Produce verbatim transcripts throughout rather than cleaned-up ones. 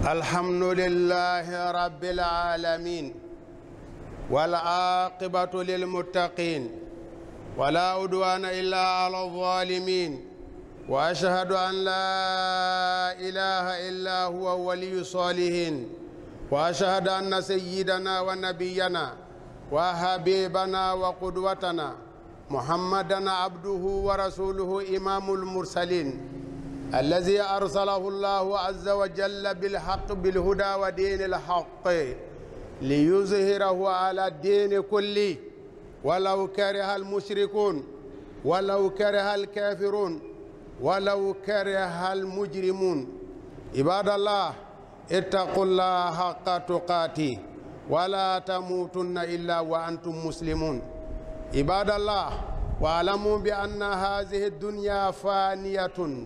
الحمد لله رب العالمين والعاقبة للمتقين ولا عدوان إلا على الظالمين وأشهد أن لا إله إلا هو ولي الصالحين وأشهد أن سيدنا ونبينا وحبيبنا وقدوتنا محمدًا عبده ورسوله إمام المرسلين الذي أرسله الله عز وجل بالحق بالهدى ودين الحق ليظهره على الدين كله ولو كره المشركون ولو كره الكافرون ولو كره المجرمون. عباد الله اتقوا الله حق تقاته ولا تموتن إلا وأنتم مسلمون. عباد الله واعلموا بأن هذه الدنيا فانية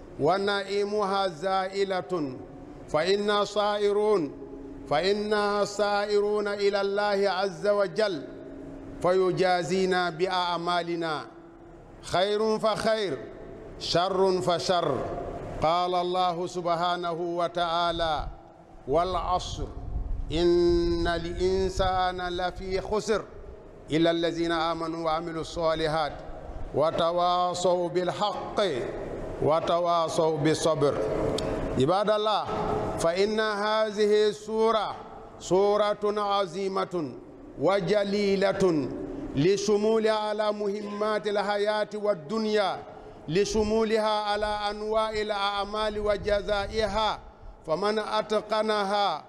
ونعيمها زائلة فإنا صائرون فإنا صائرون إلى الله عز وجل فيجازينا بأعمالنا خير فخير شر فشر. قال الله سبحانه وتعالى والعصر إن الإنسان لفي خسر إلا الذين آمنوا وعملوا الصالحات وتواصوا بالحق وتواصوا بالصبر. عباد الله فإن هذه السورة سورة عظيمة وجليلة لشمولها على مهمات الحياة والدنيا لشمولها على أنواع الأعمال وجزائها فمن أتقنها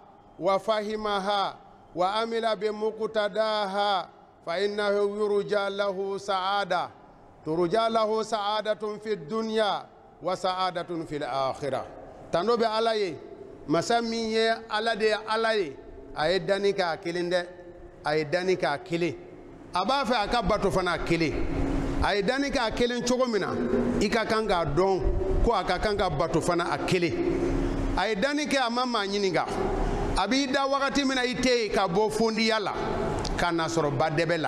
وفهمها وعمل بمقتضاها فإنه يرجى له سعادة ترجى له سعادة في الدنيا وسعادة في الآخرة. تنوب علي مسامي على دي علي أيداني كاكلين ده أيداني كاكلي أبا في أكبر فنا كلي أيداني كاكلين شو منا إكا كانغا دون كو أكا كانغا باتو فنا أكلي أيداني كأمام نينغا أبي دا وقتي منا إتي كابو فوندي يلا كان سورو بادبلا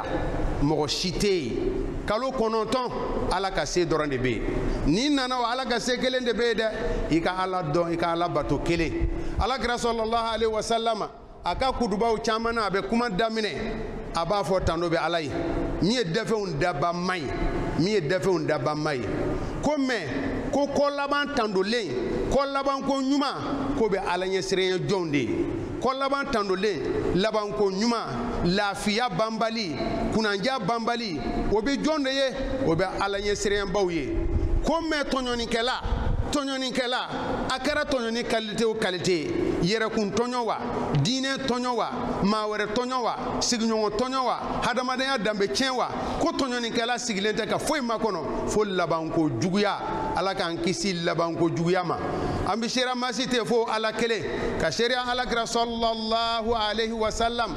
مغشيتي kalo kononton ala ka se doron de be ni nana wa ala ka se kelen de be de ika ala don ika ala bato kele ala kira sallallahu alaihi wasallam aka kudubaw chamana be kuma damine aba fo tando be alai mi e defe un daba mai mi e defe un daba mai ko me ko ko laban tando le ko laban ko nyuma ko be ala nye sere jonde ko laban tando le laban ko nyuma lafiya bambali kunanja bambali obi jonde ye obi ala nye sere mbawye ko me tonyoni kela tonyoni kela akara tonyoni qualité o qualité yere kun tonyowa dine tonyowa mawere tonyowa signongo tonyowa hadamadanya dambe chenwa ko tonyoni kela sigilente ka foi makono fo labanko juguya ala kan kisi labanko juguya ma ambi shera masite fo ala kele ka sheria ala gra sallallahu alaihi wasallam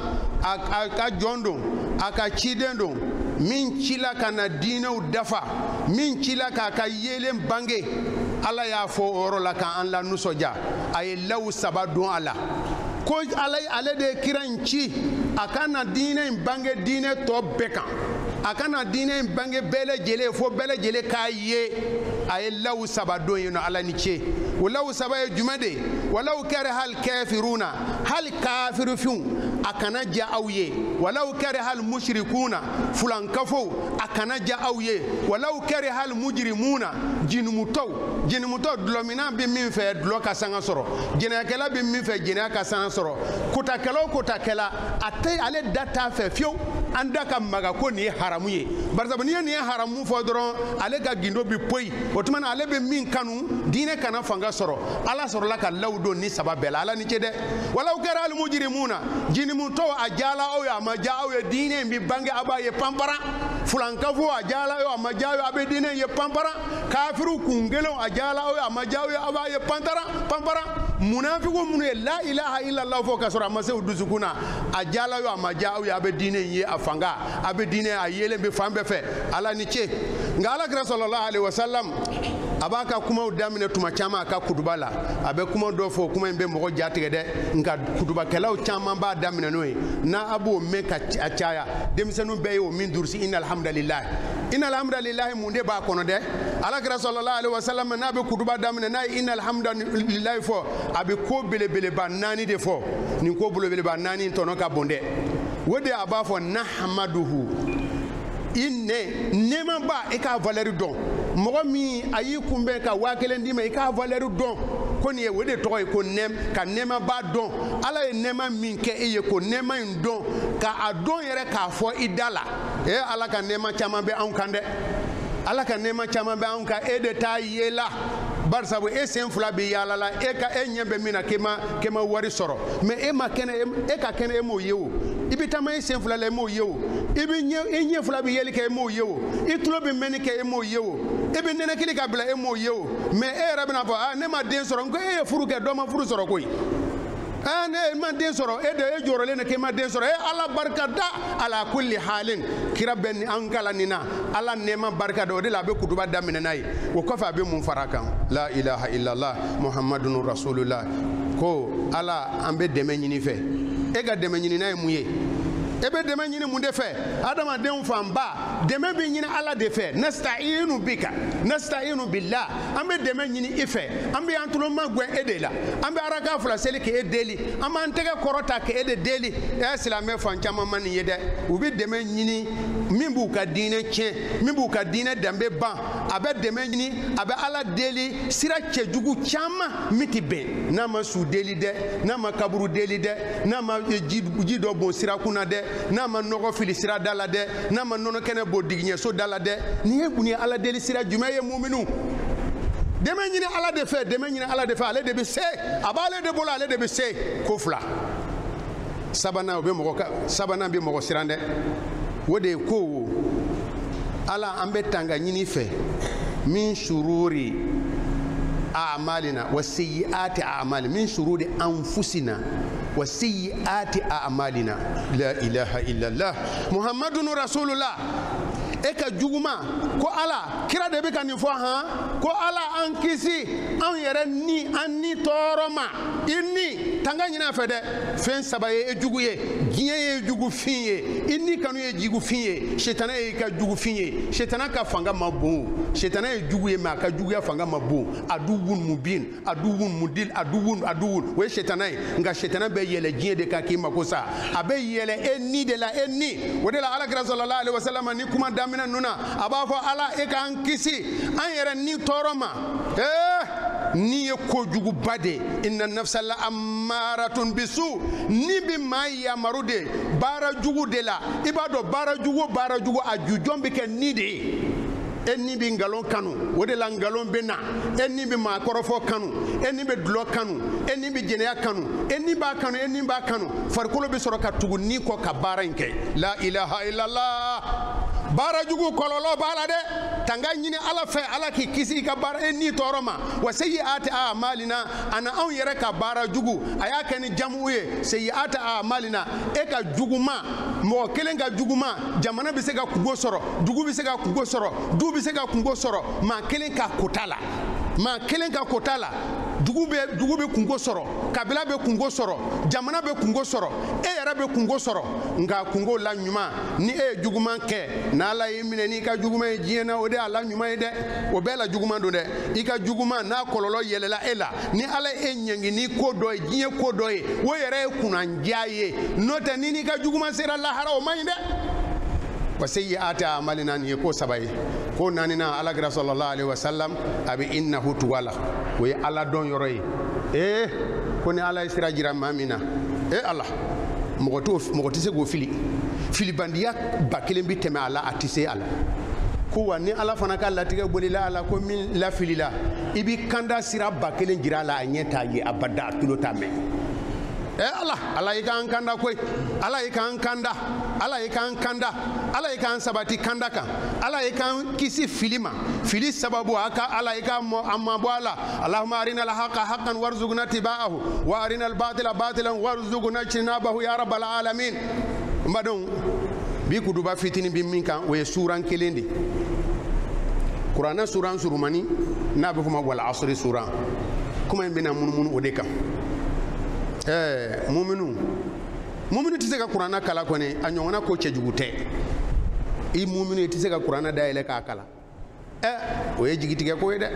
aka jondo aka chidendo min chila kana dinaw dafa min chila ka ka yelen bange ala ya fo oro la kan an la nusoja ay law sabadun ala ko alay ale de kiranci akana dine bange dine to beka akana dine bange bele jele fo bele jele kaye ay law sabadun yino ala ni ce walaw sabaye jumade walaw kare hal kafiruna hal kafiru fun akana ja awye walaw kare hal mushrikuna fulan kafo akana ja awye walaw kare hal mujrimuna jinumutaw jinumutaw dlomina bi min fe dlo ka sanga soro jinakela bi min fe jinaka sanga soro kutakela kutakela atay ale data fe fio anda ka maga ko ni haramu ye barza ni ni haramu fo doron ale ga gindo bi poi otuma ale be min kanu dine kana fanga soro ala soro la ka lawdo ni sababela ala ni cede walaw kare hal mujrimuna muto ajala o ya maja o dine mbi bange abaye pampara fulankafu ajala o maja o abe dine ye pampara kafiru kungelo ajala o ya maja o abaye pantara pampara munafiqu mun la ilaha illa allah fo kasura mase uduzukuna ajala o maja o abe dine ye afanga abe dine ayele mbi fambe fe ala ni che ngala gra sallallahu alaihi wasallam abaka kuma udamine tuma chama aka kudubala abe kuma do fo kuma mbe mo jatige de nka kuduba kelaw chama ba damine no na abu me ka achaya demsenu be o min dursi innal hamdalillah innal hamdalillahi mun de b'a kɔnɔ dɛ alakira sallallahu alaihi wasallam n'a bɛ kutuba daminɛ n'a ye innal hamdalillahi fɔ a bɛ ko belebeleba naani de fɔ nin ko belebeleba naani tɔnɔ ka bon dɛ o de a b'a fɔ nahmaduhu i ne nɛɛma ba i k'a valeur dɔn mɔgɔ min a y'i kunbɛn ka waa kelen d'i ma i k'a valeur dɔn ko nin ye o de tɔgɔ ye ko nɛɛma ka nɛɛma ba dɔn ala ye nɛɛma min kɛ e ye ko nɛɛma in dɔn ka a dɔn yɛrɛ k'a fɔ i da la ee ala ka nɛɛma caman bɛ anw kan dɛ ala ka nɛɛma caman bɛ anw kan e de t'a ye la barisabu e sen fila bɛ yaala la e ka e ɲɛ bɛ min na k'e ma k'e ma wari sɔrɔ mɛ e ma kɛnɛ e ka kɛnɛ e m'o ye o i bɛ taama e sen fila la e m'o ye o i bɛ ɲɛ e ɲɛ fila bɛ yeli kɛ e m'o ye o i tulo bɛ mɛnni kɛ e m'o ye o e bɛ nɛnɛkili ka bila e m'o ye o mɛ e yɛrɛ bɛna fɔ aa ne ma den sɔrɔ n ko e ye furu kɛ dɔ ma furu sɔrɔ koyi aa ne ma den sɔrɔ e de e jɔrɔlen de k'e ma den sɔrɔ e ala barika da ala kulli halin kira bɛ ni an kala nin na ala nɛɛma barika da o de la a bɛ kutuba daminɛ n'a ye o kɔfɛ a bɛ mun fara a kan la ilaha illallah muhammadun rasulullah ko ala an bɛ dɛmɛ ɲini fɛ e ka dɛmɛ ɲini n'a ye mun ye e bɛ dɛmɛ ɲini mun de fɛ adamadenw fanba dɛmɛ bɛ ɲini ala de fɛ nasta'inu bika nasta'inu billah an bɛ dɛmɛ ɲini i fɛ an bɛ an tulo ma gɛn e de la an bɛ araka fila seli k'e deli an b'an tɛgɛ kɔrɔta k'e de deli ɛ silamɛ fan caman ma nin ye dɛ u bɛ dɛmɛ ɲini min b'u ka diinɛ tiɲɛ min b'u ka diinɛ danbe ban a bɛ dɛmɛ ɲini a bɛ ala deli sira cɛjugu caman min tɛ bɛn n'a ma su deli dɛ n'a ma kaburu deli dɛ n'a ma ji dɔ bon sira kunna dɛ n'a ma nɔgɔ fili sira da la dɛ n'a ma nɔnɔ kɛnɛ bɔ digiɲɛso da la dɛ nin ye mun ye ala deli sira jumɛn ye muminu dɛmɛ ɲini ala de fɛ dɛmɛ ɲini ala de fɛ ale de bɛ se a b'ale de bolo ale de bɛ se ko fila sabanan o bɛ mɔgɔ ka sabanan bɛ mɔgɔ siran dɛ o de ye ko ala an bɛ tanga ɲini fɛ min sururi a'malina wa sayyi'ati a'malina min sururi anfusina wa sayyi'ati a'malina la ilaha illallah muhammadun rasulullah e ka juguma ko ala kira de bɛ ka nin fɔ han ko ala an kisi an yɛrɛ ni an ni tɔɔrɔ ma i ni tanga ɲini a fɛ dɛ fɛn saba ye e jugu ye diɲɛ ye jugufin ye i ni kanu ye jugufin ye sitana ye ka jugufin ye sitana ka fanga ma bon sitana ye jugu ye mɛ a ka juguya fanga ma bon aduwun mubin aduwun mudil aduwun aduwun o ye sitana ye nka sitana bɛ yɛlɛ diɲɛ de kan k'i mako sa a bɛ yɛlɛ e ni de la e ni o de la alakira sallallahu alaihi wasallam ni kuma daminɛ nuna a b'a fɔ ala e k'an kisi an yɛrɛ ni tɔɔrɔ ma ee ni ye kojuguba de inna nafsa la ammaratun bisu ni bi maa yamaru de baara jugu de la i b'a dɔn baara jugu o baara jugu a jujɔn bɛ kɛ ni de ye e ni bɛ nkalon kanu o de la nkalon bɛ na e ni bɛ maakɔrɔfɔ kanu e ni bɛ dulɔ kanu e ni bɛ jɛnɛya kanu e ni b'a kanu e ni b'a kanu farikolo bɛ sɔrɔ ka tugu ni kɔ ka baara in kɛ la ilaha illallah baara jugu kɔlɔlɔ b'a la dɛ tanga ɲini ala fɛ ala k'i kisi i ka baara e ni tɔɔrɔ ma wa sayyi'ati a'malina a na anw yɛrɛ ka baara jugu a y'a kɛ ni jamu ye sayyi'ati a'malina e ka juguma mɔgɔ kelen ka juguma jamana bɛ se ka kungo sɔrɔ dugu bɛ se ka kungo sɔrɔ du bɛ se ka kungo sɔrɔ maa kelen ka kota la maa kelen ka kota la dugu bɛ dugu bɛ kungo sɔrɔ kabila bɛ kungo sɔrɔ jamana bɛ kungo sɔrɔ e yɛrɛ bɛ kungo sɔrɔ nka kungo la ɲuman ni e ye juguman kɛ n'ala y'i minɛ n'i ka juguman ye diɲɛ na o de y'a la ɲuman ye dɛ o bɛɛ la juguman don dɛ i ka juguman n'a kɔlɔlɔ yɛlɛla e la ni ala ye e ɲɛngi ni ko dɔ ye diɲɛ ko dɔ ye o yɛrɛ ye kunnandiya ye n'o tɛ ni n'i ka juguman sera lahara o man ɲi dɛ wa sayyi'ati a'malina nin ye ko saba ye ko naaninan alakira sallallahu alaihi wasallam a bɛ innahu tugu a la o ye ala dɔn yɔrɔ ye ee ko ni ala ye sira jira maa min na ee ala mɔgɔ t'o mɔgɔ tɛ se k'o fili filibandiya ba kelen bɛ tɛmɛ a la a tɛ se a la ko wa ni ala fana ka latigɛ bolila a la ko min lafilila i bɛ kanda sira ba kelen jira a la a ɲɛ t'a ye abada a tulo t'a mɛn ee ala ala y'i k'an kanda koyi ala y'i k'an kanda ala y'i k'an kanda ala y'i k'an sabati kanda kan ala y'i k'an kisi fili ma fili sababu a ka ala y'i k'an mɔ a mabɔ a la allahumma arina al-haqqa haqqan warzuqna tiba'ahu wa arina al-batila batilan warzuqna ijtinabahu ya rabbal alamin n badenw bi kutuba fitinin bi min kan o ye suran kelen de kuranɛ suran surumani n'a bɛ fɔ o ma wal asri suran kuma in bɛna munumunu o de kan ɛɛ muminu muminu tɛ se ka kuranɛ kala kɔni a ɲɔgɔnna ko cɛjugu tɛ i muminu i tɛ se ka kuranɛ dayɛlɛ k'a kala ɛ o ye jigitigɛ ko ye dɛ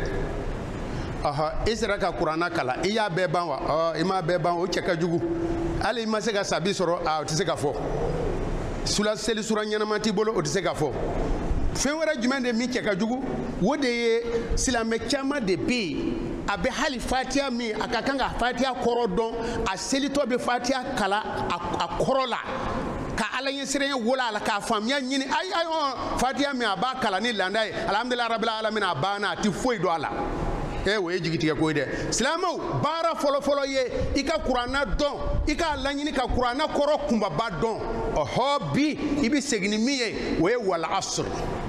ɔhɔ i sera ka kuranɛ kala i y'a bɛɛ ban wa ɔ i m'a bɛɛ ban o cɛ ka jugu hali i ma se ka sabi sɔrɔ a o tɛ se ka fɔ sula seli sura ɲɛnama t'i bolo o tɛ se ka fɔ fɛn wɛrɛ jumɛn de min cɛ ka jugu o de ye silamɛ caman de bɛ yen a bɛ hali fatiha min a ka kan ka fatiha kɔrɔ dɔn a selitɔ bɛ fatiha kala a kɔrɔ la ka ala ɲɛsiranya wolo a la k'a faamuya ɲini ayi ayi fatiha min a b'a kalan ni landa ye alhamdulilayi rabbil alamin a banna a tɛ foyi dɔn a la e o ye jigitigɛ ko ye dɛ silamɛw baara fɔlɔfɔlɔ ye i ka kuranɛ dɔn i k'a laɲini ka kuranɛ kɔrɔ kunbaba dɔn ɔhɔ bi i bɛ segin ni min ye o ye wal asr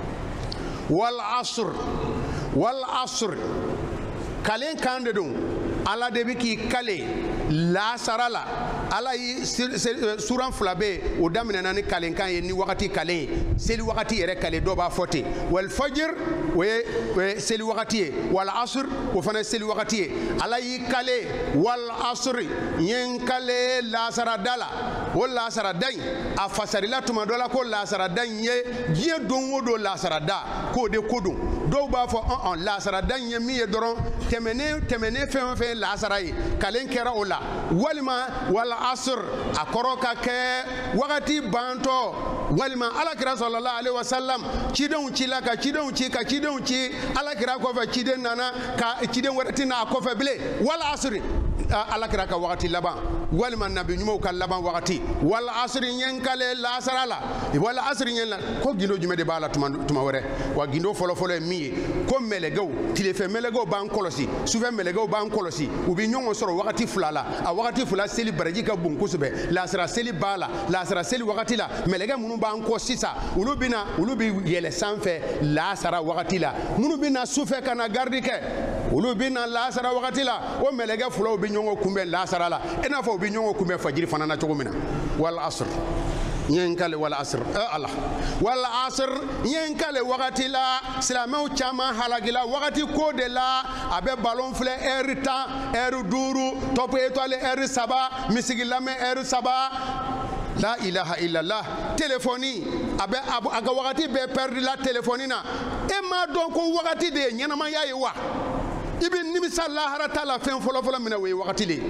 wal asr wal asr kalen kan de don ala de bɛ k'i kale lasara la ala ye suran fila bɛ yen o daminɛna ni kalenkan ye ni wagati kalen ye seli wagati yɛrɛ kale dɔw b'a fɔ ten wal fajir o ye seli wagati ye wal asr o fana ye seli wagati ye ala y'i kale wal asr n ye n kale lasara da la o lasara da in a fasarila tuma dɔ la ko lasara da in ye diɲɛ don o don lasara da k'o de ko don dɔw b'a fɔ ɔn ɔn lasara da in ye min ye dɔrɔn tɛmɛnen tɛmɛnen fɛn o fɛn lasara ye kalen kɛra o la walima wala asr a kɔrɔ ka kɛ wagati bantɔ walima alakira sallallahu alaihi wasallam cidenw cila ka cidenw ci ka cidenw ci alakira kɔfɛ ciden nana ka ciden wɛrɛ tɛ na a kɔfɛ bilen wala asr alakira ka wagati laban walima nabi ɲumanw ka laban wagati wala asr ɲɛ kale lasara la wala asr ɲɛ la ko gindo jumɛn de b'a la tuma wɛrɛ wa gindo fɔlɔfɔlɔ ye min ye ko mɛlɛkɛw tilefɛ mɛlɛkɛw b'an kɔlɔsi sufɛ mɛlɛkɛw b'an kɔlɔsi u bɛ ɲɔgɔn sɔrɔ wagati fila la a wagati fila seli baraji ka bon kosɛbɛ lasara seli b'a la lasara seli wagati la mɛlɛkɛ minnu b'an kɔ sisan olu bɛ na olu bɛ yɛlɛ sanfɛ lasara wagati la minnu bɛ na sufɛ ka na garidi kɛ olu bɛ na lasara wagati la o mɛlɛkɛ filaw bɛ ɲɔgɔn kunbɛn lasara la i n'a fɔ u bɛ ɲɔgɔn kunbɛn fajiri fana na cogo min na wal asr ɲɛnkale wal asr ala wal asr ɲɛnkale wagati la silamɛw caman halakila wagati ko de la a bɛ balon filɛ ɛri tan ɛri duuru top étoile ɛri saba misigi lamɛn ɛri saba la ilaha illallah telefoni a bɛ a ka wagati bɛɛ pɛridi la telefoni na e m'a dɔn ko wagati de ye ɲɛnamaya ye wa i bɛ nimisa lahara ta la fɛn fɔlɔfɔlɔ min na o ye wagati de ye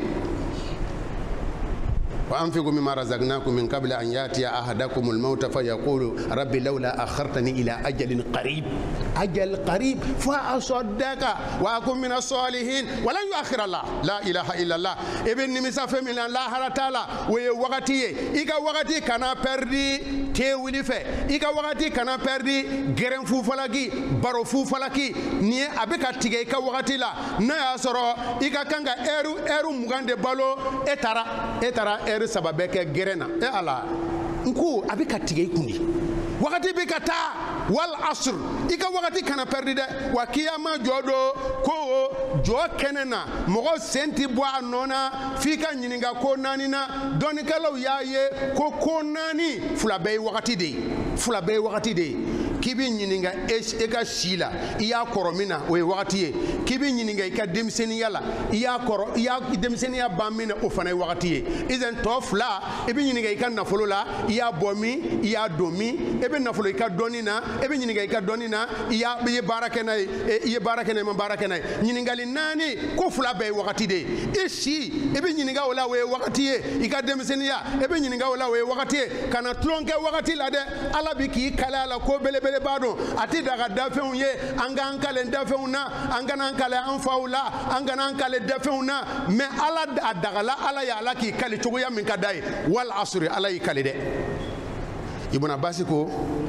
وأنفقوا مما رزقناكم من قبل أن يأتي أحدكم الموت فيقول ربي لولا أخرتني إلى أجل قريب أجل قريب فأصدق وأكون من الصالحين ولن يؤخر الله لا إله إلا الله ابن نمسا فمن الله تعالى ووقتي إيكا وقتي كان پردي تيولي في إيكا وقتي كان پردي غرم فوفلاكي بارو فوفلاكي ني أبكا تيجي إيكا وقتي لا نيا سورو إيكا كانغا إيرو إيرو مغاندي بالو إتارا إتارا eri sababe ke gerena e ala nku abi ka tigay kundi wakati bi ka taa wal asr ika wakati kana perdi de wa kiyama jodo ko jo kenena mogo senti bo anona fika nyininga ko nani na doni kalaw yaye ko ko nani fulabe wakati de fulabe wakati de kibi nyininga e ka sila iya koromina o wakati ye kibi nyininga ka demseniya la iya koro iya demseniya bamina o fana wakati ye izen tofla e bi nyininga ka nafolo la iya bomi iya domi e be nafolo ka doni na e be nyininga ka doni na iya be baraka na e ye baraka na ma baraka na nyiningali nani ko fula be wakati de e si e be nyininga wala we wakati ye ika demseniya e be nyininga wala we wakati ye kana tlonke wakati la de ala bi ki kala la ko bele bele bado ati daga dafew ye anga ankale dafew na anga ankale anfaula anga ankale dafew na me ala adagala ala ya ala ki kali cogo ya min kadai wal asri ala yi kali de ibn abbas ko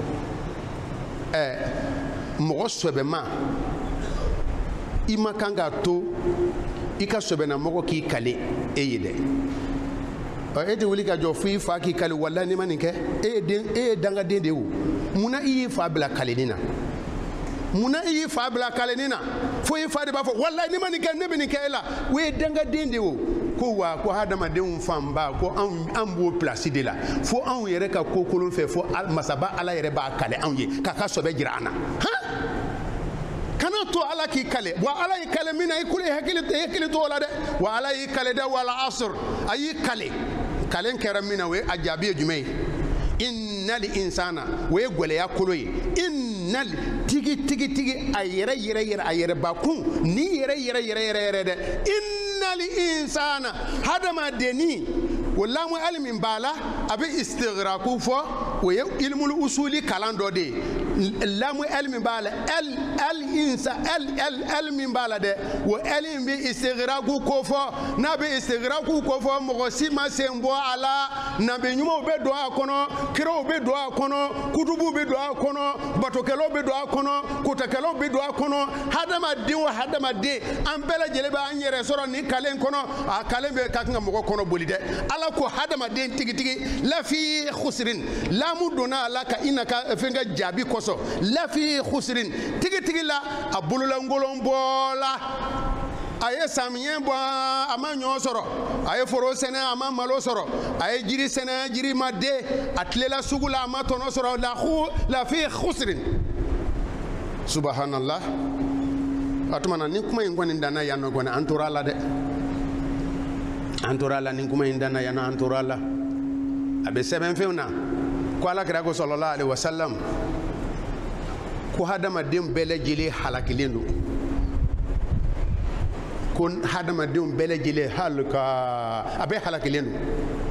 eh mogo sobema ima kanga to ika sobena mogo ki kali eyide e de wuli ka jɔ fo i fa k'i kali walahi ni ma nin kɛ e ye den e ye dangaden de ye o munna i y'i fa bila kaleni na munna i y'i fa bila kaleni na fo i fa de b'a fɔ walahi ni ma nin kɛ ne bɛ nin kɛ e la o ye dangaden de ye o ko wa ko hadamadenw fanba ko anw an b'o pilasi de la fo anw yɛrɛ ka ko kolon fɛ fo masaba ala yɛrɛ b'a kale anw ye k'a ka sɔbɛ jira an na han kana to ala k'i kale wa ala y'i kale min na i kule hakili hakili to o la dɛ wa ala y'i kale dɛ wala asr a y'i kale kalen kɛra min na o ye a jaabi ye jumɛn ye innal insana o ye gwɛlɛya kolo ye innal tigi tigi tigi a yɛrɛ yɛrɛ yɛrɛ a yɛrɛ bakun ni yɛrɛ yɛrɛ yɛrɛ yɛrɛ yɛrɛ dɛ innal insana hadamadenni o lamu ali min b'a la a bɛ istighraku fɔ o ye ilmul usuli kalan dɔ de ye lamu ali min b'a la el el insa el el el min b'a la dɛ o eli bɛ istighraku ko fɔ n'a bɛ istighraku ko fɔ mɔgɔ si ma sen bɔ a la nabi ɲumanw bɛ don a kɔnɔ kiraw bɛ don a kɔnɔ kutubuw bɛ don a kɔnɔ batokɛlaw bɛ don a kɔnɔ kotakɛlaw bɛ don a kɔnɔ hadamaden o hadamaden an bɛɛ lajɛlen bɛ an yɛrɛ sɔrɔ nin kalen kɔnɔ a kalen bɛ ka kan ka mɔgɔ kɔnɔ boli dɛ ala ko hadamaden tigitigi lafi khusrin lamu donna a la ka i na ka fɛn ka jaabi kɔsɔn lafi khusrin tigitigi la a bololangolon bɔla a ye samiyɛ bɔ a ma ɲɔ sɔrɔ a ye foro sɛnɛ a ma malo sɔrɔ a ye jiri sɛnɛ jiri ma den a tilela sugu la a ma tɔnɔ sɔrɔ lafi khusrin subhanallah o tuma na ni kuma in kɔni danna yan nɔ kɔni an tora a la dɛ an tora a la ni kuma in danna yan nɔ an tora a la a bɛ sɛbɛnfɛnw na ko alakira ko sallallahu alaihi wasallam ko hadamaden bɛɛ lajɛlen halakilen don ko hadamadenw bɛɛ lajɛlen halaka a bɛ halakilen don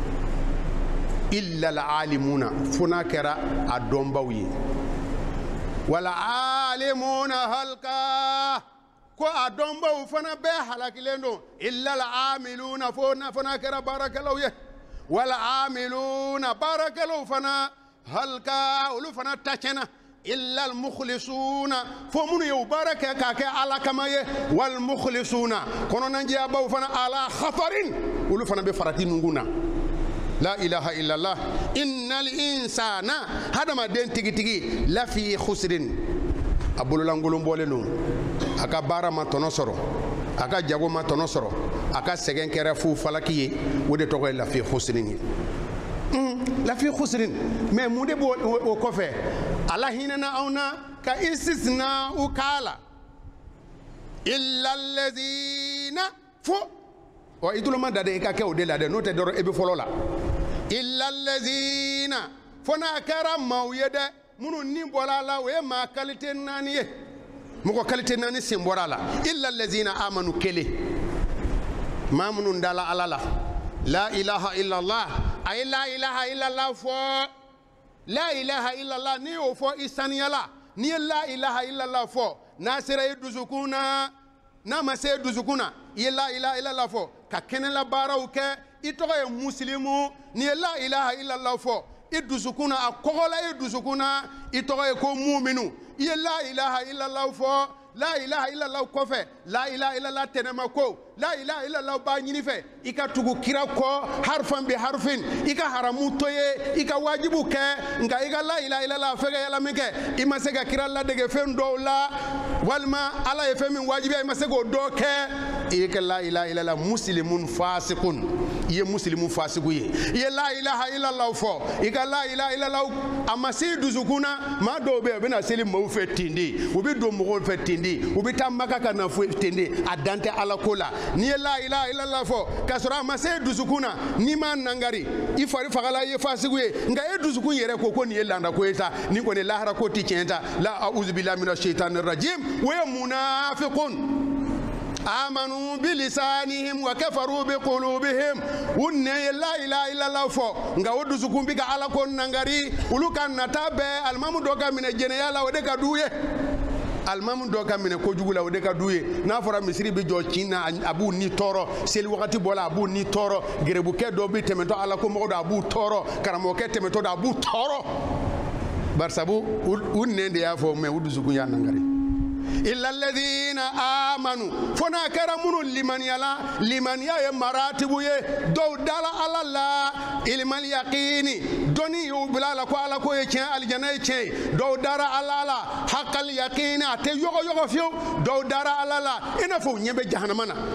illa al-alimuna fo n'a kɛra a dɔnbaw ye wala alimuna halka ko a dɔnbaw fana bɛɛ halakilen don illa al-amiluna fo n'a kɛra baarakɛlaw ye wala amiluna baarakɛlaw fana halka olu fana ta tiɲɛna illa al-mukhlisuna fo minnu ye u baara kɛ k'a kɛ ala kama ye wal mukhlisuna kɔnɔnajɛyabaw fana ala khafarin olu fana bɛ farati nungun na la ilaha illallah innal insana hadamaden tigitigi lafi khusrin a bololangolon bɔlen don a ka baara ma tɔnɔ sɔrɔ a ka jago ma tɔnɔ sɔrɔ a ka sɛgɛn kɛra fu falaki ye o de tɔgɔ ye lafi khusrin ye lafi khusrin mais mun de b'o o kɔfɛ ala hinɛna aw na ka istisna u k'a la illa allazina fo ɔ i tuloma da dɛ i ka kɛ o de la dɛ n'o tɛ dɔrɔn i bɛ fɔlɔ la illa allazina fo n'a kɛra maaw ye dɛ minnu ni bɔra a la o ye maa kalite naani ye mɔgɔ kalite naani sen bɔra a la illa allazina amanu kelen maa minnu dala ala la la ilaha illallah a ye la ilaha illallah fɔ la ilaha illallah ni y'o fɔ i saniyala n'i ye la ilaha illallah fɔ n'a sera i dusukun na n'a ma se dusukun na i ye la ilaha illallah fɔ ka kɛnɛla baaraw kɛ i tɔgɔ ye musilimu n'i ye la ilaha illallah fɔ i dusukun na a kɔgɔla i dusukun na i tɔgɔ ye ko muminu i ye la ilaha illallah fɔ la ilaha illallah kɔfɛ la ilaha illallah tɛnɛma ko la ilaha illallah b'a ɲini fɛ i ka tugu kira kɔ harfan bi harfin i ka haramu to ye i ka wajibu kɛ nka i ka la ilaha illallah fɛgɛyala min kɛ i ma se ka kira ladege fɛn dɔw la walima ala ye fɛn min wajibiya i ma se k'o dɔ kɛ i ye kɛ la ilaha illallah muslimun fasikun i ye muslimu fasiku ye i ye la ilaha illallah fɔ i ka la ilaha illallah a ma se dusukun na maa dɔw bɛ yen u bɛna seli maaw fɛ ten de u bɛ don mɔgɔw fɛ ten de u bɛ taa maka ka na fo ten de a dan tɛ ala ko la n'i ye la ilaha illallah fɔ k'a sɔrɔ a ma se dusukun na n'i ma nangari i fari fagala i ye fasiku ye nka e dusukun yɛrɛ ko ko nin ye landa ko ye sa ni kɔni lahara ko tɛ tiɲɛ ta la a'udhu billahi minash shaitani rajim o ye munafiqun amanu bilisanihim wa kafaru biqulubihim unne ye la ilaha illallah fɔ nka o dusukun bi ka ala ko nangari olu ka nata bɛɛ alimamu dɔ ka minɛ jɛnɛya la o de ka d'u ye alimamu dɔ ka minɛ kojugu la o de ka d'u ye n'a fɔra misiri bi jɔ kin na a b'u ni tɔɔrɔ seli wagati bɔla a b'u ni tɔɔrɔ gɛrɛbukɛ dɔ bi tɛmɛtɔ ala ko mɔgɔ dɔ a b'u tɔɔrɔ karamɔgɔkɛ tɛmɛtɔ dɔ a b'u tɔɔrɔ barisabu u nɛn de y'a fɔ mɛ u dusukun y'a nangari illa alladhina amanu fo n'a kɛra minnu limaniyala limaniya ye maratibu ye dɔw dala ala la ilmal yaqini dɔnni y'u bila a la ko ala ko ye tiɲɛ alijana ye tiɲɛ ye dɔw dara ala la haqqal yaqini a tɛ yɔgɔyɔgɔ fiyewu dɔw dara ala la i n'a fɔ u ɲɛ bɛ jahanama na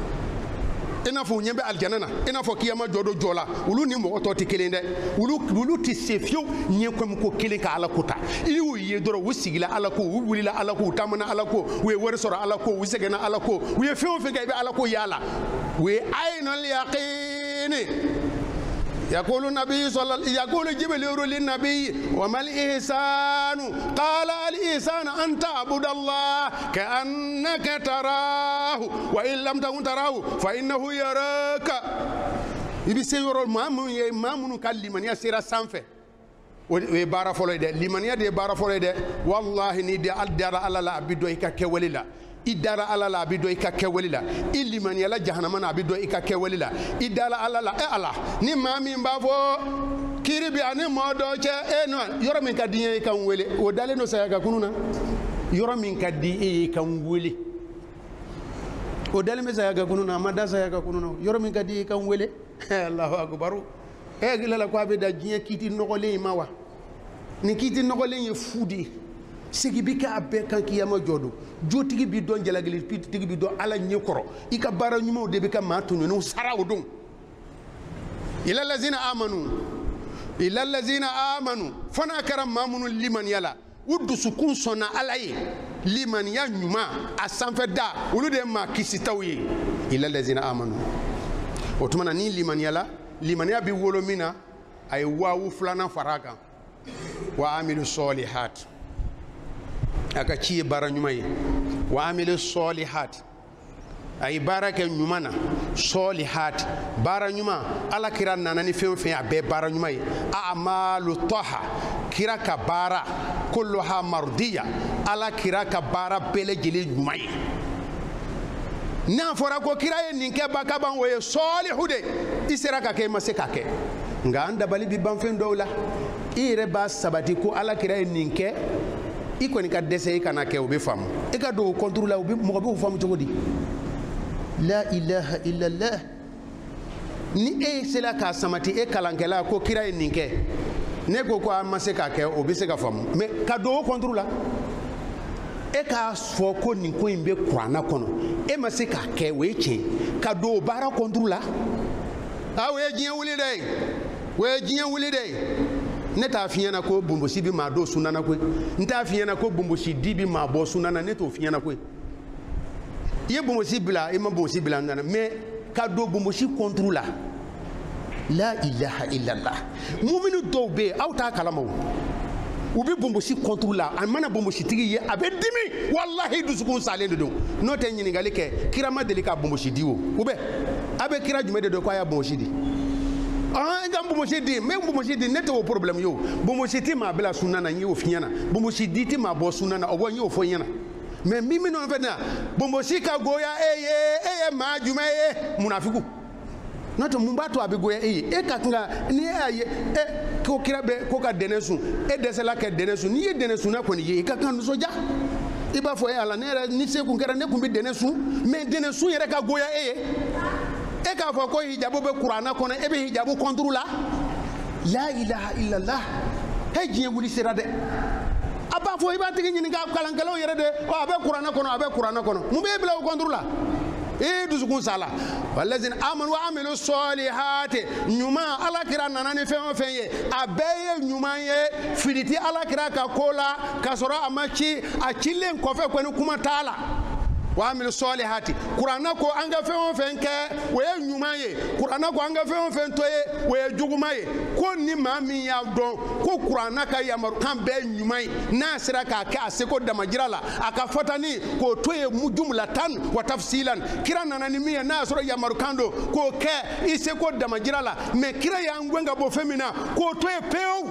i n'a fɔ u ɲɛ bɛ alijana na i n'a fɔ kiyama jɔ do jɔ la olu ni mɔgɔ tɔ tɛ kelen dɛ olu olu tɛ se fiyewu ɲɛ kɔmi ko kelen ka ala ko ta i y'u ye dɔrɔn u sigila ala ko u wulila ala ko u taamana ala ko u ye wari sɔrɔ ala ko u sɛgɛnna ala ko u ye fɛn o fɛn kɛ i bɛ ala ko y'a la u ye aynul yaqini يقول النبي صلى الله يقول جبريل للنبي وما الإحسان قال الإحسان أن تعبد الله كأنك تراه وإن لم تكن تراه فإنه يراك ibi se yoro mamu ye mamu kan limaniya sira sanfɛ o ye baara fɔlɔ ye dɛ limaniya de ye baara fɔlɔ ye dɛ wallahi ni de dara ala la a bi dɔn i ka kɛwale la i dara ala la a bi dɔn i ka kɛwale la i limaniya la jahanama na a bi dɔn i ka kɛwale la i dara ala la e ala ni maa min b'a fɔ kiri bi ani mɔɔ dɔ cɛ e non yɔrɔ min ka di ye i ka n wele o dalen do saya ka kunu na yɔrɔ min ka di e ye i ka n wele o dalen bɛ saya ka kunu na a ma da saya ka kunu na yɔrɔ min ka di e i ka n wele Allahu akbar e gilala ko abe da diɲɛ kiti nɔgɔlen ma wa ni kiti nɔgɔlen ye fu de sigi bi ka bɛɛ kan kiyama jɔdo jotigi bi dɔn jalagili pitigi bi dɔn ala ɲɛ kɔrɔ i ka baara ɲumanw de bi ka maa tuɲɛnw sara o don ila lazina amanu ila lazina amanu fana kɛra maa minnu limaniya la u dusukun sɔnna ala ye limaniya ɲuman a sanfɛ da olu de ye maa kisitaw ye ila lazina amanu o tuma na ni limaniya la limaniya bi wolo min na a ye waawu filanan fara a kan wa amilu sɔlihat a ka ci ye baara ɲuman ye wa amilu sɔlihat a ye baara kɛ ɲuman na sɔlihat baara ɲuman ala kira nana ni fɛn o fɛn a bɛɛ baara ɲuman ye amalu tɔha kira ka baara kulluha mardiya ala kira ka baara bɛɛ lajɛlen ɲuman ye n'a fɔra ko kira ye nin kɛ ba ka ban o ye sɔlihu de i sera ka kɛ i ma se ka kɛ nka an dabali bi ban fɛn dɔw la i yɛrɛ b'a sabati ko ala kira ye nin kɛ i kɔni ka dɛsɛ i kana kɛ o bɛ faamu i ka don o kɔnturu la mɔgɔ b'o faamu cogo di la ilaha illallah ni e sera k'a samati e kalankɛla ko kira ye nin kɛ ne ko ko an ma se k'a kɛ o bɛ se ka faamu mɛ ka don o kɔnturu la e k'a fɔ ko nin ko in bɛ kuranna kɔnɔ e ma se k'a kɛ o ye tiɲɛ ka don o baara kɔnturu la a o ye diɲɛ wuli dɛ o ye diɲɛ wuli dɛ ne t'a f'i ɲɛna ko bonbosi bɛ maa dɔw sunana koyi n t'a f'i ɲɛna ko bonbosi di bɛ maa bɔ sunana ne t'o f'i ɲɛna koyi i ye bonbosi bila i ma bonbosi bila n nana mɛ ka don bonbosi kɔnturu la la ilaha illallah mumini dɔw bɛ yen aw t'a kalama o u bɛ bonbosi kɔnturu la a mana bonbositigi ye a bɛ dimi walahi dusukun salen de don n'o tɛ ɲininkali kɛ kira ma deli ka bonbosi di o u bɛ a bɛ kira jumɛn de don k'a y'a bonbosi di ah n ka bonbosi di n bɛ bonbosi di ne tɛ o problème ye o bonbosi ti maa bila sunna na n y'o f'i ɲɛna bonbosi di ti maa bɔ sunna na o bɔ n y'o fɔ i ɲɛna mɛ min bɛ nɔfɛ na bonbosi ka goya e ye e ye maa jumɛn ye munafiku n'o tɛ mun b'a to a bɛ goya e ye e ka kan ka ni e y'a ye e ko kira bɛ ko ka dɛnɛ sun e dɛsɛla kɛ dɛnɛ sun n'i ye dɛnɛ sunna kɔni ye i ka kan nisɔndiya i b'a fɔ e ala ne yɛrɛ ni se kun kɛra ne kun bɛ dɛnɛ sun mɛ dɛnɛ sun yɛrɛ ka goya e ye e k'a fɔ ko hijabu bɛ kuranna kɔnɔ e bɛ hijabu kɔnturu la la ilaha illallah e diɲɛ wuli sera dɛ a b'a fɔ i b'a tigi ɲininka kalankɛlaw yɛrɛ de ɔ a bɛ kuranna kɔnɔ a bɛ kuranna kɔnɔ mun b'e bila o kɔnturu la e dusukun sala walazina amanu wa amilu solihati ɲuman ala kira nana ni fɛn o fɛn ye a bɛɛ ye ɲuman ye fili ti ala kira ka ko la k'a sɔrɔ a ma ci a cilen kɔfɛ kɔni kuma t'a la wa amilu solihati kuranna ko an ka fɛn o fɛn kɛ o ye ɲuman ye kuranna ko an ka fɛn o fɛn to ye o ye juguman ye ko ni maa min y'a dɔn ko kuranna ka yamarukan bɛɛ ye ɲuman ye n'a sera k'a kɛ a seko damajira la a ka fɔtani k'o to ye jumlatan wa tafsilan kira nana ni min ye n'a sɔrɔ yamarukan don k'o kɛ i seko damajira la mɛ kira y'an gɛn ka bɔ fɛn min na k'o to ye pewu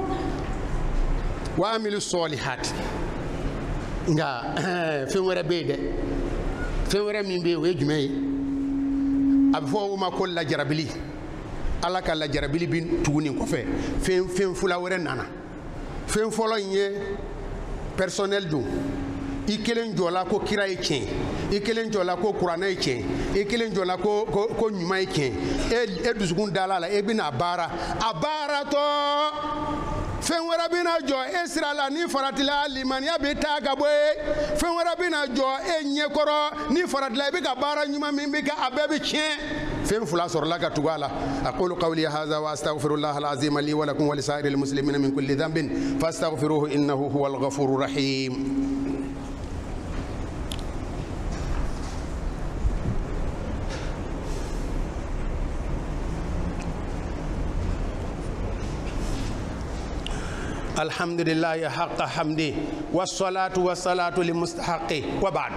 wa amilu solihati nka fɛn wɛrɛ bɛ yen dɛ fɛn wɛrɛ min bɛ yen o ye jumɛn ye a bɛ fɔ o ma ko lajarabili ala ka lajarabili bi tugu nin kɔfɛ fɛn fɛn fila wɛrɛ nana fɛn fɔlɔ in ye personnel don i kelen jɔla ko kira ye tiɲɛ i kelen jɔla ko kuranɛ ye tiɲɛ i kelen jɔla ko ko ko ɲuman ye tiɲɛ e e dusukun dala la e bɛna a baara a baara tɔ fɛn wɛrɛ bɛna jɔ e sira la ni faratila limaniya bɛ taa ka bɔ ye fɛn wɛrɛ bɛna jɔ e ɲɛkɔrɔ ni faratila i bɛ ka baara ɲuman min bɛ kɛ a bɛɛ bɛ tiɲɛ fɛn fila sɔrɔla ka tugu a la aqulu qawli hadha wa astaghfirullaha al-azim li wa lakum wa li sa'iril muslimina min kulli dhanbin fastaghfiruhu innahu huwal ghafurur rahim alhamdulillahi haqqa hamdi wassalatu wassalatu limustahaqi wa ba'd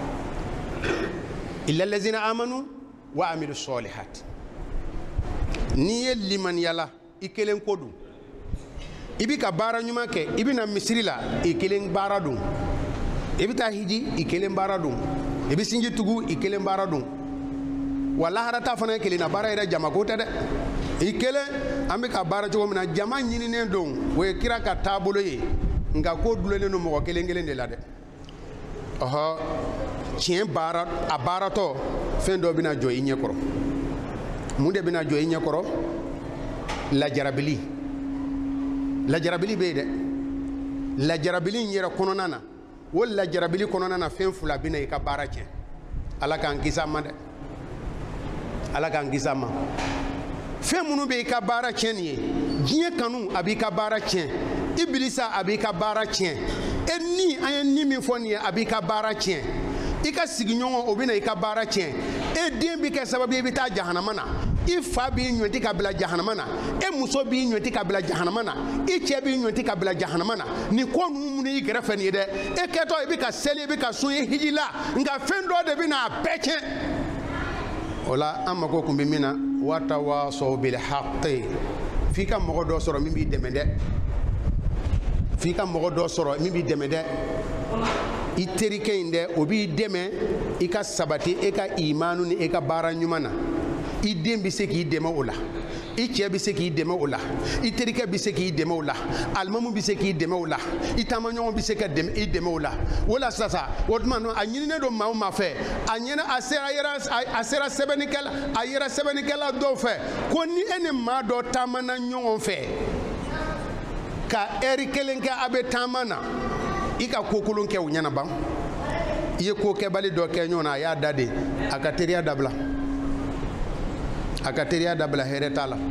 illa allazina amanu wa amilu solihat ni ye liman yala ikelen kodu ibi ka bara nyuma ke ibi na misiri la ikelen bara dun ibi ta hiji ikelen bara dun ibi sinji tugu ikelen bara dun wala harata fana ikelen na bara ira jama ko ta de ikelen ambe ka bara jogo mina jama nyini ne don we kira ka tabulo ye nga ko dulele no mo kelen kelen de la de aha chien bara a bara to fendo bina jo inye koro munde bina jo inye koro la jarabili la jarabili be de la jarabili nyera kono nana wol la jarabili kono nana fen fula bina e ka bara che ala kan kisama de ala kan kisama fen munu be ka bara che ni jiye kanu abi ka bara che iblisa abi ka bara che enni ayen ni mi foni abi ka bara che ika sigiɲɔgɔn o bena ika baara tiɲɛ e den bi kɛ sababu ye i bi taa jahanama na i fa b'i ɲɔti ka bila jahanama na e muso b'i ɲɔti ka bila jahanama na i cɛ b'i ɲɔti ka bila jahanama na nin ko ninnu mun i kɛrɛfɛ nin ye dɛ e kɛtɔ i bi ka seli i bi ka sun i hiji la nka fɛn dɔ de bɛ n'a bɛɛ tiɲɛ o la an mago kun bɛ min na watawasaw bil haqqi f'i ka mɔgɔ dɔ sɔrɔ min b'i dɛmɛ dɛ f'i ka mɔgɔ dɔ sɔrɔ min b'i dɛmɛ dɛ i terikɛ in dɛ o b'i dɛmɛ i ka sabati e ka imanu ni e ka baara ɲuman na i den bɛ se k'i dɛmɛ o la i cɛ bɛ se k'i dɛmɛ o la i terikɛ bɛ se k'i dɛmɛ o la alimamu bɛ se k'i dɛmɛ o la i taamaɲɔgɔn bɛ se ka dɛmɛ i dɛmɛ o la o la sisan o tuma a ɲininen don maa o maa fɛ a ɲɛna a sera a sera sɛbɛnnikɛla a yɛrɛ sɛbɛnnikɛla dɔw fɛ ko ni e ni maa dɔ taamana ɲɔgɔn fɛ ka ɛri kelen kɛ a bɛ taama na i ka ko kolon kɛ u ɲɛna ban i ye ko kɛbali dɔ kɛ ɲɔgɔn na a y'a da de a ka teriya dabila a ka teriya dabila hɛrɛ t'a la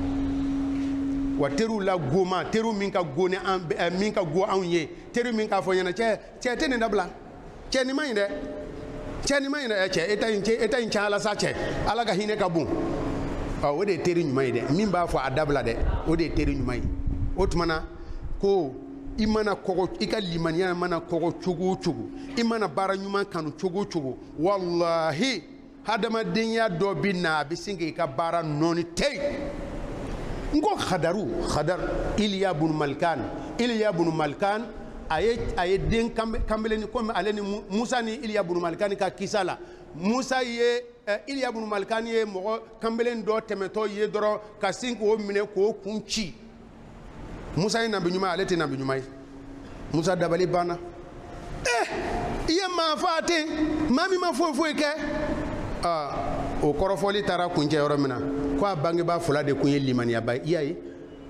wa teriw la goma teriw min ka go ni an min ka go anw ye teriw min k'a fɔ ɲɛna cɛ cɛ tɛ nin dabila cɛ nin ma ɲi dɛ cɛ nin ma ɲi dɛ cɛ e ta in cɛ e ta in cɛ ala sa cɛ ala ka hinɛ ka bon ɔ o de ye teri ɲuman ye dɛ min b'a fɔ a dabila dɛ o de ye teri ɲuman ye o tuma na ko i mana kɔgɔ i ka limaniya mana kɔgɔ cogo o cogo i mana baara ɲuman kanu cogo o cogo wallahi hadamadenya dɔ bɛ na a bɛ sin k'i ka baara nɔɔni teyi n ko khadaru khadar iliya bunu malikan iliya bunu malikan a ye a ye den kanbɛlɛnin komi ale ni musa ni iliya bunu malikan ka kisa la musa ye iliya bunu malikan ye mɔgɔ kanbɛlɛnin dɔ tɛmɛtɔ ye dɔrɔn ka sin k'o minɛ k'o kun ci musa ye nabi ɲuman ale tɛ nabi ɲuman ye musa dabali banna eh i ye maa faa ten maa min ma foyi foyi kɛ aa o kɔrɔfɔli taara kuncɛ yɔrɔ min na ko a bangebaa fila de kun ye limaniyaba ye i y'a ye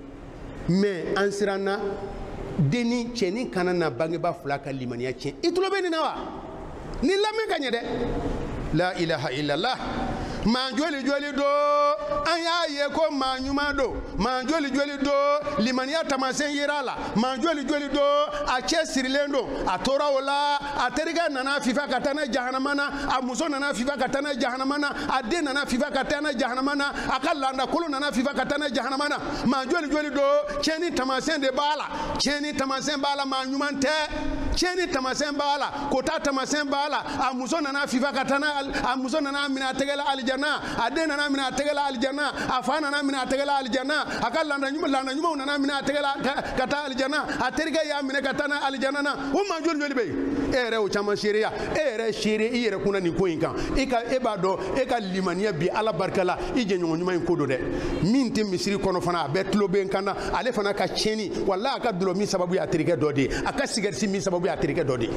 mɛ an siranna denni cɛnin kana na bangebaa fila ka limaniya tiɲɛ i tulo bɛ nin na wa nin lamɛn ka ɲɛ dɛ la ilaha illallah maa joli joli do an y'a ye ko maa ɲuman do maa joli joli do limaniya taamasiyɛn yera a la maa joli joli do a cɛ sirilen do a tora o la a terikɛ nana fifa ka taa n'a ye jahanama na a muso nana fifa ka taa n'a ye jahanama na a den nana fifa ka taa n'a ye jahanama na a ka laadakolo nana fifa ka taa n'a ye jahanama na maa joli joli do tiɲɛni taamasiyɛn de b'a la tiɲɛni taamasiyɛn b'a la maa ɲuman tɛ tiɲɛni taamasiyɛn b'a la kota taamasiyɛn b'a la a muso nana fifa ka taa n'a a muso nana minɛ a tɛgɛ la alijanna a den nana minɛ a tɛgɛ la alijanna a fa nana minɛ a tɛgɛ la alijanna a ka laada ɲumanw nana minɛ a tɛgɛ la ka taa alijanna a terikɛ y'a minɛ ka taa n'a alijanna na o maa joli joli bɛ yen e yɛrɛ y'o caman seereya e yɛrɛ seere i yɛrɛ kunna nin ko in kan e ka e b'a dɔn e ka limaniya bi ala barika la i jɛɲɔgɔn ɲuman in ko don dɛ min tɛ misiri kɔnɔ fana a bɛɛ tulo bɛ n kan na ale fana ka tiɲɛni walahi a ka dulɔ min sababu y'a terikɛ dɔ de ye a ka sigɛriti min sababu y'a terikɛ dɔ de ye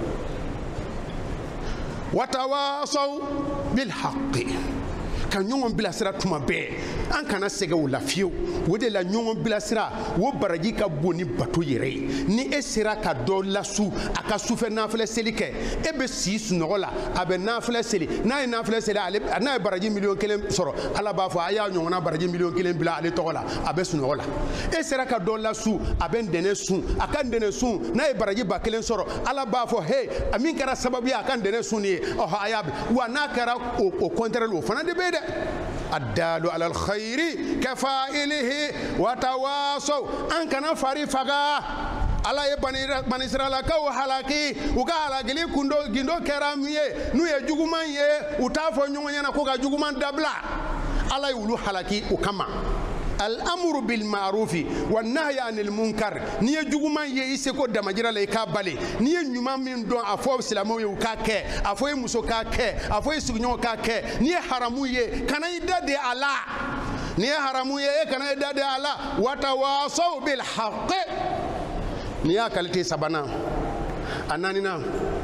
watawasaw bil haqqi ka ɲɔgɔn bilasira tuma bɛɛ an kana sɛgɛ o la fiyewu o de la ɲɔgɔn bilasira o baraji ka bon ni bato yɛrɛ ye ni e sera ka dɔ lasu a ka sufɛ nafilɛ seli kɛ e bɛ si sunɔgɔ la a bɛ nafilɛ seli n'a ye nafilɛ seli ale n'a ye baraji miliyɔn kelen sɔrɔ ala b'a fɔ a y'a ɲɔgɔnna baraji miliyɔn kelen bila ale tɔgɔ la a bɛ sunɔgɔ la e sera ka dɔ lasu a bɛ ntɛnɛn sun a ka ntɛnɛn sun n'a ye baraji ba kelen sɔrɔ ala b'a fɔ he a min kɛra sababu ye a ka ntɛnɛn sun nin ye ɔhɔ a y'a bila wa n'a kɛra o kɔntɛrɛli o fana de bɛ yen dɛ الدال على الخير كفاعله وتواصوا أن كان فري فغا ala ye bani israilakaw halaki u ka halakili kundo gindo kɛra min ye n'u ye juguman ye u t'a fɔ ɲɔgɔn ɲɛna ko ka juguman dabila ala ye olu halaki o kama al-amru bil ma'rufi wan nahyi anil munkar ni ye juguman ye i seko damajira la i k'a bali ni ye ɲuman min dɔn a fɔ silamɛw ye u k'a kɛ a fɔ i muso k'a kɛ a fɔ i sigiɲɔgɔn k'a kɛ ni ye haramu ye kana i da de a la ni ye haramu ye e kana i da de a la watawasaw bil haqqi ni y'a qualité sabanan a naaninan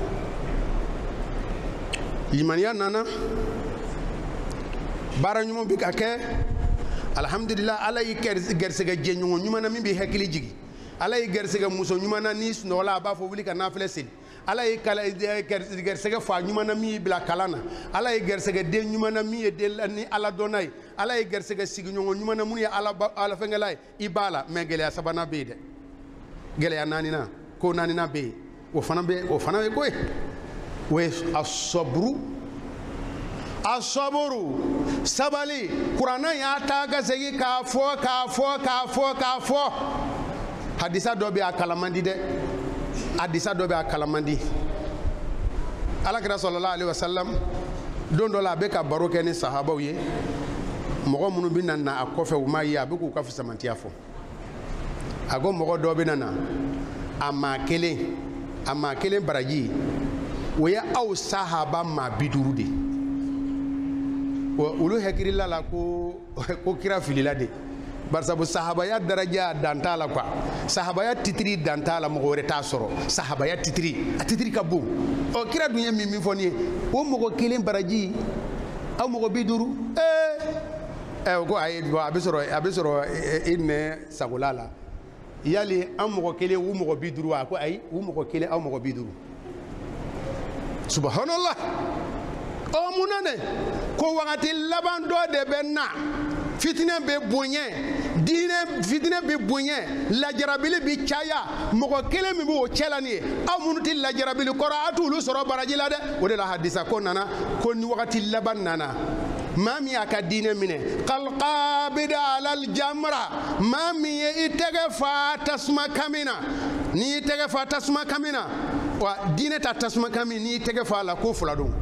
limaniya nana baara ɲuman bi ka kɛ alhamdulillah ala yi gɛrisɛgɛ jɛ ɲɔgɔn ɲuman na min bɛ hakili jigi ala yi gɛrisɛgɛ muso ɲuman na ni sunɔgɔla a b'a fɔ wuli ka nafilɛ seli ala yi gɛrisɛgɛ fa ɲuman na min y'i bila kalan na ala yi gɛrisɛgɛ den ɲuman na min ye den ni ala dɔnna ye ala yi gɛrisɛgɛ sigiɲɔgɔn ɲuman na minnu ye ala fɛnkɛla ye i b'a la mɛ gɛlɛya sabanan bɛ yen dɛ gɛlɛya naaninan ko naaninan bɛ yen o fana bɛ o fana bɛ ko ye o ye a sɔburu a sɔburu sabali kuranɛ y'a ta ka segin k'a fɔ k'a fɔ k'a fɔ k'a fɔ hadisa dɔ bɛ a kalaman di dɛ hadisa dɔ bɛ a kalaman di alakira sallallahu alaihi wasallam don dɔ la a bɛ ka baro kɛ ni sahabaw ye mɔgɔ minnu bɛ na na a kɔfɛ u m'a ye a bɛ k'u ka fisamantiya fɔ a ko mɔgɔ dɔ bɛ na na a maa kelen a maa kelen baraji o ye aw sahaba maa bi duuru de olu hakilila la ko ko kira filila de barisabu sahabaya daraja dan t'a la quoi sahabaya titiri dan t'a la mɔgɔ wɛrɛ t'a sɔrɔ sahabaya titiri a titiri ka bon ɔ kira dun ye min min fɔ nin ye o mɔgɔ kelen baraji aw mɔgɔ bi duuru ee ɛ o ko ayi a bɛ sɔrɔ a bɛ sɔrɔ i nɛ sagola la yali an mɔgɔ kelen u mɔgɔ bi duuru a ko ayi u mɔgɔ kelen aw mɔgɔ bi duuru subhanallah o munna ne ko wagati laban dɔ de bɛ na fitinɛ bɛ bonya diinɛ fitinɛ bɛ bonya lajarabili bɛ caya mɔgɔ kelen min bɛ o cɛ la nin ye aw minnu tɛ lajarabili kɔrɔ a t'olu sɔrɔ baraji la dɛ o de la hadisa ko nana ko ni wagati laban nana maa min y'a ka diinɛ minɛ kalqabida alal jamra maa min ye i tɛgɛ fa tasuma kami na n'i y'i tɛgɛ fa tasuma kami na wa diinɛ ta tasuma kami n'i y'i tɛgɛ fa a la ko fila don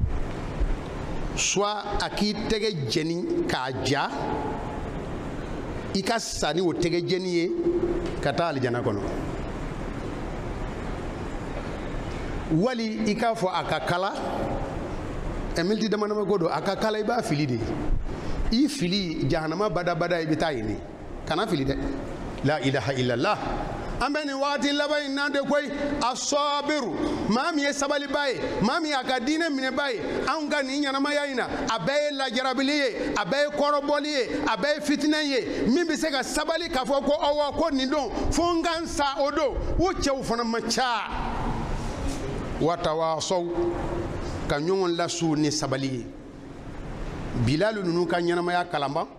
soit a k'i tɛgɛ jeni k'a ja i ka sa ni o tɛgɛ jeni ye ka taa alijana kɔnɔ wali i k'a fɔ a ka kala ɛ miniti dama dama ko don a ka kala i b'a fili de i fili jahanama badabada i bɛ taa yen de kana fili dɛ la ilaha illallah an bɛ nin wagati laban in na de koyi a sɔbiru maa min ye sabaliba ye maa min y'a ka diinɛ minɛba ye anw ka nin ɲɛnamaya in na a bɛɛ ye lajarabili ye a bɛɛ ye kɔrɔbɔli ye a bɛɛ ye fitinɛ ye min bɛ se ka sabali k'a fɔ ko awɔ ko nin don fo n ka n sa o don o cɛw fana ma ca watawasaw ka ɲɔgɔn lasu ni sabali ye bilalu ninnu ka ɲɛnamaya kalanban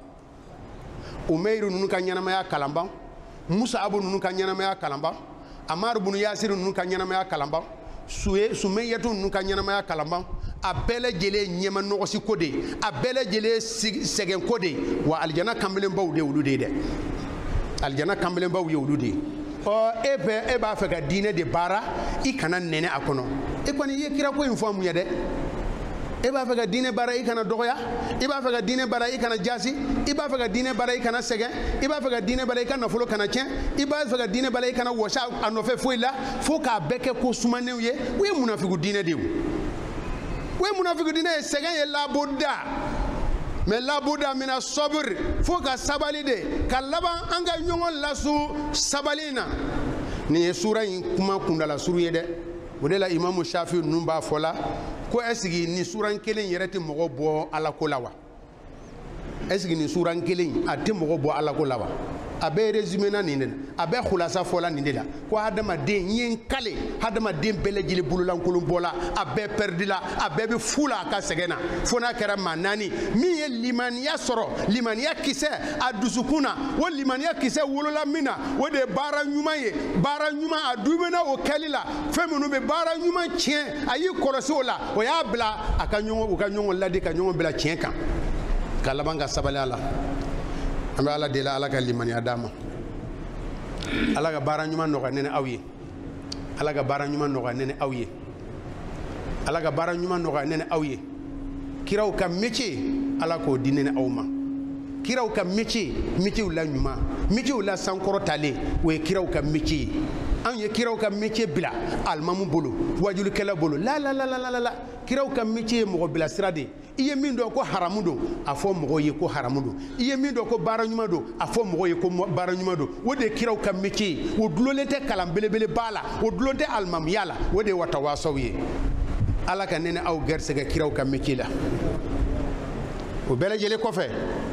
umeiru ninnu ka ɲɛnamaya kalanban musa abu ninnu ka ɲɛnamaya kalanban amaru bunu yasir ninnu ka ɲɛnamaya kalanban suye sumeyatu ninnu ka ɲɛnamaya kalanban a bɛɛ lajɛlen ɲɛma nɔgɔsi ko de a bɛɛ lajɛlen sɛgɛn ko de wa alijana kanbelenbaw de olu de ye dɛ alijana kanbelenbaw ye olu de ye ɔ e bɛ e b'a fɛ ka diinɛ de baara i kana nɛnɛ a kɔnɔ e kɔni i ye kira ko in fɔ mun ye dɛ e b'a fɛ ka diinɛ baara i kana dɔgɔya i b'a fɛ ka diinɛ baara i kana jasi i b'a fɛ ka diinɛ baara i kana sɛgɛn i b'a fɛ ka diinɛ baara i ka nafolo kana tiɲɛ i b'a fɛ ka diinɛ baara i kana wɔsi a nɔfɛ foyi la fo k'a bɛɛ kɛ ko sumanenw ye o ye munafiku diinɛ de ye o ye munafiku diinɛ ye sɛgɛn ye labuda mɛ labuda mina sɔbiri fo ka sabali de ka laban an ka ɲɔgɔn lasu sabali na nin ye sura in kuma kundala suru ye dɛ o de la imamu shafi ninnu b'a fɔ la ko ɛsigi nin suran kelen yɛrɛ tɛ mɔgɔ bɔ ala ko la wa ɛsigi nin suran kelen a tɛ mɔgɔ bɔ ala ko la wa a bɛɛ résumé na nin de la a bɛɛ khulasa fɔla nin de la ko hadamaden n ye n kale hadamaden bɛɛ lajɛlen bololankolon bɔla a bɛɛ pɛridi la a bɛɛ bɛ fu la a ka sɛgɛn na fo n'a kɛra maa naani min ye limaniya sɔrɔ limaniya kisɛ a dusukun na o limaniya kisɛ wolola min na o de ye baara ɲuman ye baara ɲuman a dumuna o kɛli la fɛn minnu bɛ baara ɲuman tiɲɛ a y'i kɔlɔsi o la o y'a bila a ka ɲɔgɔn u ka ɲɔgɔn ladi ka ɲɔgɔn bila tiɲɛ kan ka laban ka sabali a la an bɛ ala deli ala ka limaniya d'a ma ala ka baara ɲuman nɔgɔya ne ni aw ye ala ka baara ɲuman nɔgɔya ne ni aw ye ala ka baara ɲuman nɔgɔya ne ni aw ye kiraw ka métier ala k'o di ne ni aw ma kiraw ka métier métier la ɲuman métier la sankɔrɔtalen o ye kiraw ka métier ye an ye kiraw ka métier bila alimamu bolo wajulikɛla bolo la la la la la la kiraw ka métier ye mɔgɔ bilasira de i ye min dɔn ko haramu don a fɔ mɔgɔw ye ko haramu don i ye min dɔn ko baara ɲuman don a fɔ mɔgɔw ye ko baara ɲuman don o de ye kiraw ka métier ye o dulonlen tɛ kalan belebeleba la o dulon tɛ alimamuya la o de ye watawaasaw ye ala ka ne ni aw gɛrisɛgɛ kiraw ka métier la o bɛɛ lajɛlen kɔfɛ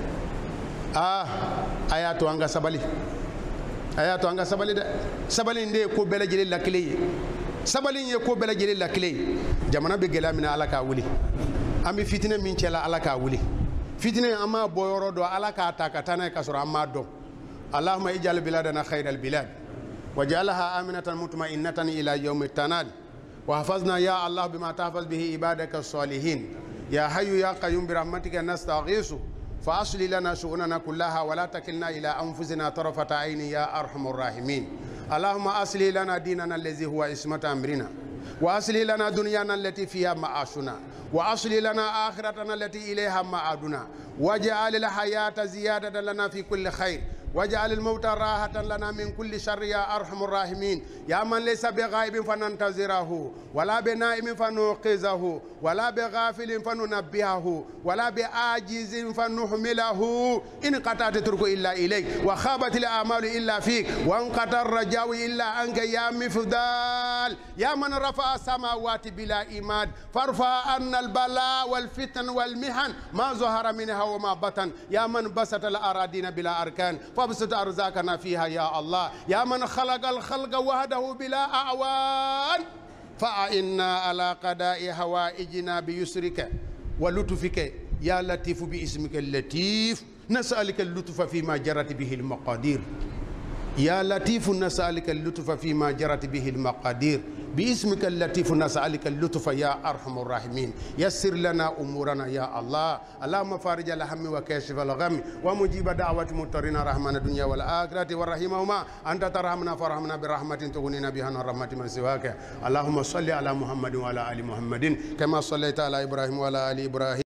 aa a y'a to an ka sabali a y'a to an ka sabali dɛ sabali in de ye ko bɛɛ lajɛlen lakile ye sabali in ye ko bɛɛ lajɛlen lakile ye jamana bɛ gɛlɛya min na ala k'a wuli an bɛ fitinɛ min cɛla ala k'a wuli fitinɛ an m'a bɔ yɔrɔ dɔn ala k'a ta ka taa n'a ye ka sɔrɔ an m'a dɔn allahumma ij'al biladana khayral bilad waj'alha aminatan mutma'innatan ila yawmi tanad wa hafazna ya allah bima tahfaz bihi ibadaka as-salihin ya hayyu ya qayyum bi rahmatika nastaghiithu فأصل لنا شؤوننا كلها ولا تكلنا إلى أنفسنا طرفة عين يا أرحم الراحمين اللهم أصل لنا ديننا الذي هو عصمة أمرنا وأصل لنا دنيانا التي فيها معاشنا وأصل لنا آخرتنا التي إليها معادنا واجعل الحياة زيادة لنا في كل خير واجعل الموت راحة لنا من كل شر يا أرحم الراحمين يا من ليس بغائب فننتظره ولا بنائم فنوقظه ولا بغافل فننبهه ولا بعاجز فنحمله إن قطعت ترك إلا إليك وخابت الأعمال إلا فيك وانقطع الرجاء إلا أنك يا مفضال يا من رفع السماوات بلا إيمان فارفع عنا البلاء والفتن والمحن ما ظهر منها وما بطن يا من بسط الأراضين بلا أركان فابسط أرزاقنا فيها يا الله يا من خلق الخلق وحده بلا أعوان فأعنا على قضاء حوائجنا بيسرك ولطفك يا لطيف باسمك اللطيف نسألك اللطف فيما جرت به المقادير يا لطيف نسألك اللطف فيما جرت به المقادير باسمك اللطيف نسألك اللطف يا أرحم الراحمين يسر لنا أمورنا يا الله اللهم فارج الهم وكاشف الغم ومجيب دعوة مضطرين رحمن الدنيا والآخرة والرحيمهما أنت ترحمنا فرحمنا برحمة تغنينا بها عن رحمة من سواك اللهم صل على محمد وعلى آل محمد كما صليت على إبراهيم وعلى آل إبراهيم